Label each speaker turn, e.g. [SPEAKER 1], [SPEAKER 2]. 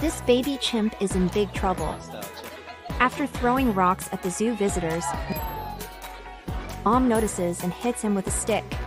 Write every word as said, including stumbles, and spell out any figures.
[SPEAKER 1] This baby chimp is in big trouble. After throwing rocks at the zoo visitors, Mom notices and hits him with a stick.